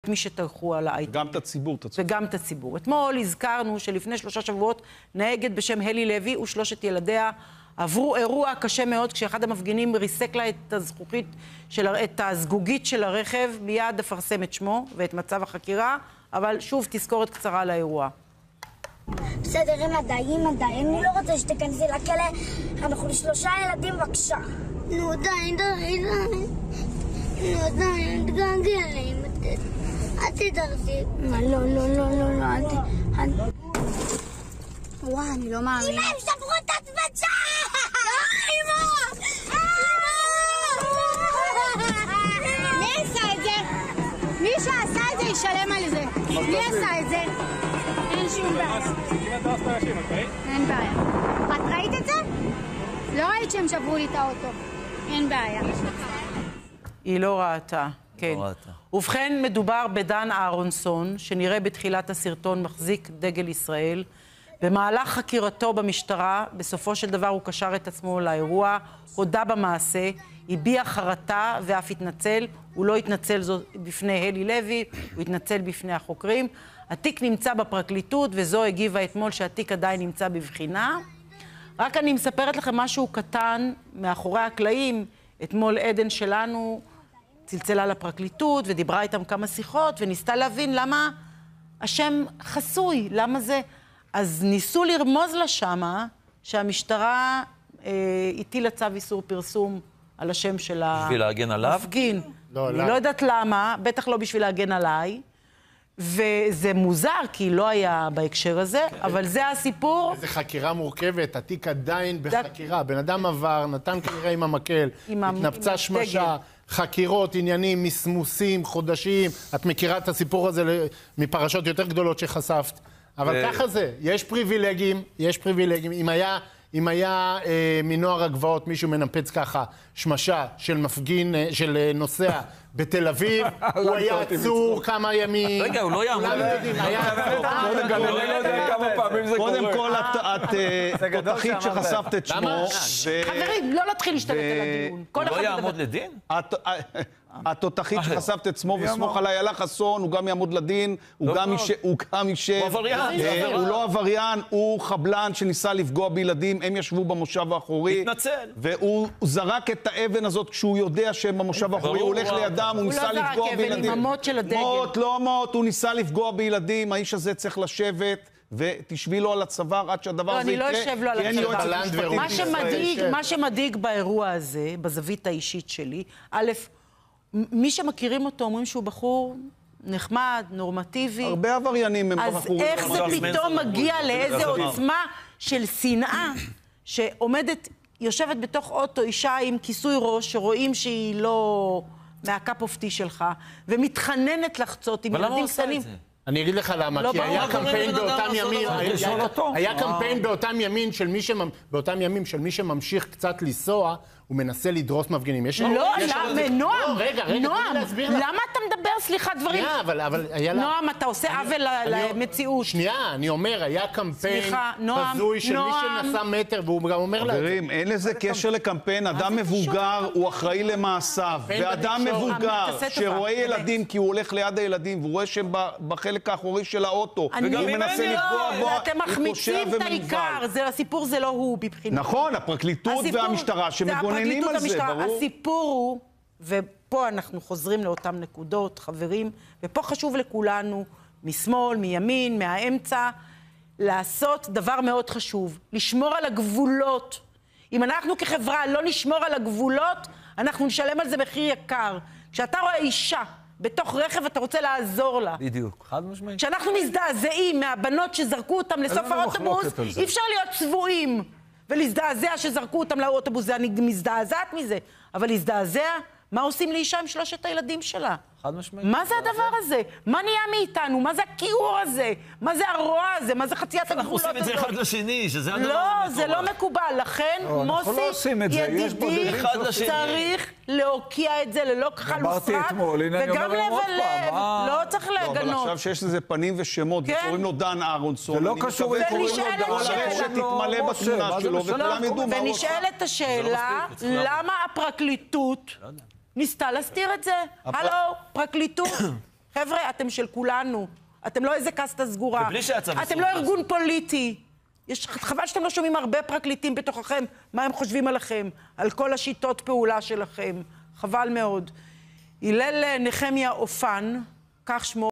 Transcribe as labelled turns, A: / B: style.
A: מי שטרחו על האייטם.
B: גם את הציבור,
A: וגם את הציבור. אתמול הזכרנו שלפני 3 שבועות נהגת בשם הלי לוי ו3 ילדיה עברו אירוע קשה מאוד כשאחד המפגינים ריסק לה את הזגוגית של הרכב, מיד אפרסם את שמו ואת מצב החקירה, אבל שוב תזכורת קצרה לאירוע.
C: בסדר, הם עדיין, אני לא רוצה שתכנסי לכלא, אנחנו 3 ילדים בבקשה. נו די, תגעגע לי, אל תדרסי. לא, אל ת... וואי, אני לא מאמינה. אמא, הם שברו את הצבצה! אמא! מי עשה את זה? מי שעשה את זה ישלם על זה. מי עשה את זה? אין שום בעיה. אין בעיה. את ראית את זה? לא ראית שהם שברו לי את האוטו. אין בעיה.
A: היא לא ראתה, כן. ובכן, מדובר בדן אהרונסון, שנראה בתחילת הסרטון מחזיק דגל ישראל. במהלך חקירתו במשטרה, בסופו של דבר הוא קשר את עצמו לאירוע, הודה במעשה, הביע חרטה ואף התנצל. הוא לא התנצל בפני הלי לוי, הוא התנצל בפני החוקרים. התיק נמצא בפרקליטות, וזו הגיבה אתמול שהתיק עדיין נמצא בבחינה. רק אני מספרת לכם משהו קטן מאחורי הקלעים. אתמול עדן שלנו צלצלה לפרקליטות ודיברה איתם כמה שיחות וניסתה להבין למה השם חסוי, למה זה... אז ניסו לרמוז לה שמה שהמשטרה הטילה צו איסור פרסום על השם של המפגין.
D: בשביל להגן עליו?
A: אני לא יודעת למה, בטח לא בשביל להגן עליי. וזה מוזר, כי לא היה בהקשר הזה, אבל זה הסיפור.
E: איזו חקירה מורכבת, התיק עדיין בחקירה. בן אדם עבר, נתן כנראה עם המקל, התנפצה שמשה, חקירות, עניינים, מסמוסים, חודשים. את מכירה את הסיפור הזה מפרשות יותר גדולות שחשפת. אבל ככה זה, יש פריבילגים. אם היה מנוער הגבעות מישהו מנפץ ככה שמשה של מפגין, של נוסע בתל אביב, הוא היה עצור כמה ימים.
D: רגע, הוא לא יעמוד.
B: קודם כל, את תותחית שחשפת את שמו.
A: חברים, לא להתחיל להשתלט על הדיון.
D: הוא לא יעמוד לדין?
B: התותחית שחשפת את שמו וסמוך על איילה חסון, הוא גם יעמוד לדין, הוא גם יישב.
D: הוא עבריין.
B: הוא לא עבריין, הוא חבלן שניסה לפגוע בילדים, הם ישבו במושב האחורי.
D: התנצל.
B: והוא זרק את האבן הזאת כשהוא יודע שהם במושב האחורי, הוא הולך לידם, הוא ניסה לפגוע בילדים.
A: הוא לא זרק אבן עם המוט של הדגל.
B: לא מוט, הוא ניסה לפגוע בילדים, האיש הזה צריך לשבת. ותשבי לו על הצוואר עד שהדבר הזה יקרה.
A: אני לא אשב לו על הצוואר. מה שמדאיג באירוע הזה, בזווית האישית שלי, א', מי שמכירים אותו אומרים שהוא בחור נחמד, נורמטיבי.
B: הרבה עבריינים הם בחורים.
A: אז איך זה פתאום מגיע לאיזו עוצמה של שנאה שעומדת, יושבת בתוך אוטו אישה עם כיסוי ראש, שרואים שהיא לא מהקאפ אוף טי שלך, ומתחננת לחצות עם ילדים קטנים.
E: אני אגיד לך למה, כי היה קמפיין באותם ימים, היה קמפיין באותם ימים של מי שממשיך קצת לנסוע, הוא מנסה לדרוס מפגינים.
A: לא, נועם, למה אתה מדבר, סליחה, דברים? נועם, אתה עושה עוול למציאות.
E: שנייה, אני אומר, היה קמפיין בזוי של מי שנסע מטר, והוא גם אומר לה...
B: חברים, אין לזה קשר לקמפיין, אדם מבוגר הוא אחראי למעשיו, ואדם מבוגר שרואה ילדים כי הוא הולך ליד הילדים, והוא רואה שהם בחלק האחורי של האוטו, והוא מנסה לפגוע בו,
A: אתם מחמיצים את העיקר, הסיפור זה לא הוא בבחינת.
B: נכון, הפרקליטות והמשטרה שמגוננים על זה, ברור.
A: הסיפור הוא, ופה אנחנו חוזרים לאותן נקודות, חברים, ופה חשוב לכולנו, משמאל, מימין, מהאמצע, לעשות דבר מאוד חשוב, לשמור על הגבולות. אם אנחנו כחברה לא נשמור על הגבולות, אנחנו נשלם על זה מחיר יקר. כשאתה רואה אישה בתוך רכב, אתה רוצה לעזור לה.
D: בדיוק, חד משמעית.
A: כשאנחנו מזדעזעים מהבנות שזרקו אותם לסוף האוטובוס, אי אפשר להיות צבועים. ולהזדעזע שזרקו אותם לאוטובוס, אני מזדעזעת מזה. אבל להזדעזע, מה עושים לאישה עם 3 הילדים שלה?
D: חד משמעית.
A: מה זה הדבר הזה? מה נהיה מאיתנו? מה זה הכיעור הזה? מה זה הרוע הזה? מה זה חציית הגבולות הזאת?
D: אנחנו עושים את זה אחד לשני, שזה הדבר
A: לא, זה לא מקובל. לכן, מוסי, ידידי, צריך להוקיע את זה ללא כחל וסרק, וגם לא צריך לגנות.
B: אבל עכשיו שיש לזה פנים ושמות, וקוראים לו דן אהרונסון.
F: זה לא קשור
B: תתמלא בתמונה שלו, וכולם ידעו מה הוא עושה.
A: ונשאלת השאלה, למה הפרקליטות ניסתה להסתיר את זה? הלו, פרקליטות. חבר'ה, אתם של כולנו. אתם לא איזה קסטה סגורה.
D: ובלי שהצו
A: אתם לא ארגון פוליטי. חבל שאתם לא שומעים הרבה פרקליטים בתוככם, מה הם חושבים עליכם, על כל השיטות פעולה שלכם. חבל מאוד. הלל נחמיה אופן, כך שמו,